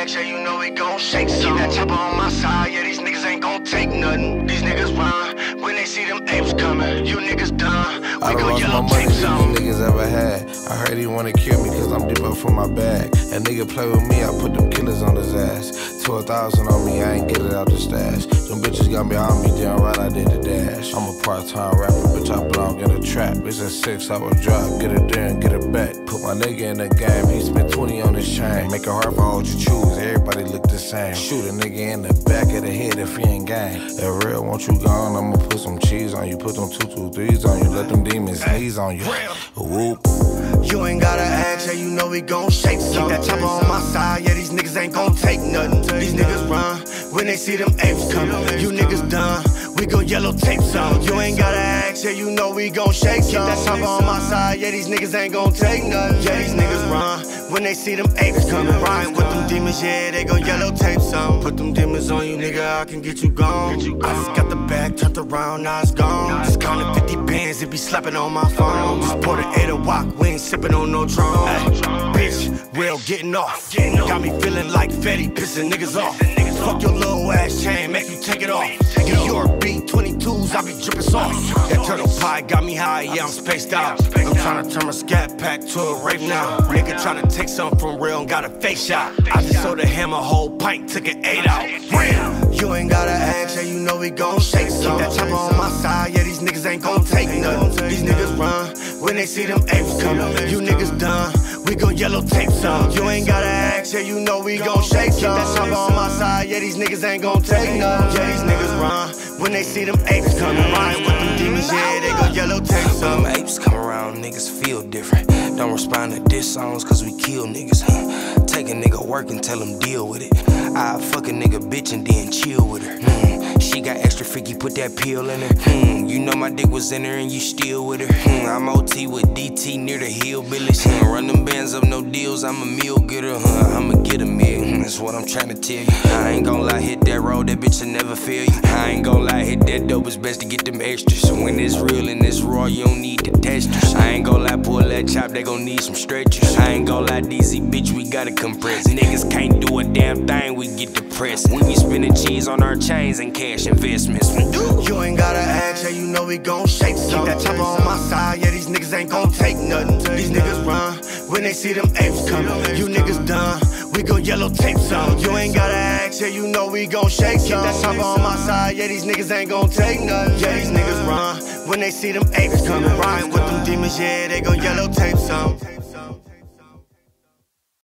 axe, yeah, you know we gon' shake some. Keep that chopper on my side, yeah, these niggas ain't gon' take nothing. These niggas run when they see them apes coming. You niggas done, we gon' yellow tape some. These niggas ever had. I heard he wanna kill me cause I'm deep up from my bag. A nigga play with me, I put them killers on his ass. 12,000 on me, I ain't get it out the stash. Them bitches got behind me, damn right I did the dash. I'm a part-time rapper, bitch, I belong in a trap. It's a 6-hour drive, get it there and get it back. Put my nigga in the game, he spent 20 on his chain. Make it hard for all you choose, everybody look the same. Shoot a nigga in the back of the head if he ain't gang. That real, want you gone, I'ma put some cheese on you. Put them 223s on you, let them demons sneeze on you. Whoop. You ain't gotta ask, yeah, you know we gon' shake some. Keep that chopper on my side, yeah, these niggas ain't gon' take nothing. These niggas run when they see them apes coming. You niggas done, we gon' yellow tape some. You ain't gotta ask, yeah, you know we gon' shake some. Keep that chopper on my side, yeah, these niggas ain't gon' take nothing. Yeah, these niggas run when they see them apes coming. Riding with them demons, yeah, they gon' yellow tape some. Put them demons on you, nigga, I can get you gone. I just got the bag turned around, now it's gone. Just counting 50 bands, it be slapping on my phone. Just pour the 8 walk, we ain't sipping on no drum. Bitch, real getting off. Got me feeling like Fetty, pissing niggas off. Fuck your little ass chain, make you take it off. New York beat 22s, I be drippin' sauce. That turtle pie got me high, yeah, I'm spaced out. I'm tryna turn my scat pack to a rape now. Nigga tryna take something from real and got a face shot. I just sold a hammer, whole pint, took an 8 out. You ain't gotta ask, yeah, you know we gon' shake some. Keep that chopper on my side, yeah, these niggas ain't gon' take nothing. These niggas run when they see them apes coming. You niggas done, we gon' yellow tape some. You ain't gotta ask, yeah, you know we gon' shake some. Keep that chopper on my side, yeah, these niggas ain't gon' take nothing. Yeah, these niggas run when they see them apes coming. Riding with them demons, yeah, they gon' yellow tape some. When them apes come around, niggas feel different. Don't respond to diss songs cause we kill niggas. Take a nigga work and tell him deal with it. I fuck a nigga bitch and then chill with her. She got extra freaky, put that pill in her. You know my dick was in her and you still with her. I'm OT with DT near the hillbillies. Run them bands up, no deals, I'm a meal getter. I'ma get a meal, that's what I'm trying to tell you. I ain't gon' lie, hit that road, that bitch will never fail you. I ain't gon' lie, hit that dope, it's best to get them extras. When it's real and it's raw, you don't need the testers. I ain't gon' lie, pull that chop, they gon' need some stretchers. I ain't gon' lie, DZ bitch, we gotta compress. Niggas can't do a damn thing, we get depressed. We be spending cheese on our chains and cash investments. You ain't gotta ask, yeah, you know we gon' shake some. Keep that chopper on my side, yeah, these niggas ain't gon' take nothing. These niggas run when they see them apes coming. You niggas done, we gon' yellow tape some. You ain't gotta ask, yeah, you know we gon' shake some. Keep that chopper on my side, yeah, these niggas ain't gon' take nothing. Yeah, these niggas run when they see them apes coming. Riding with them demons, yeah, they gon' yellow tape some.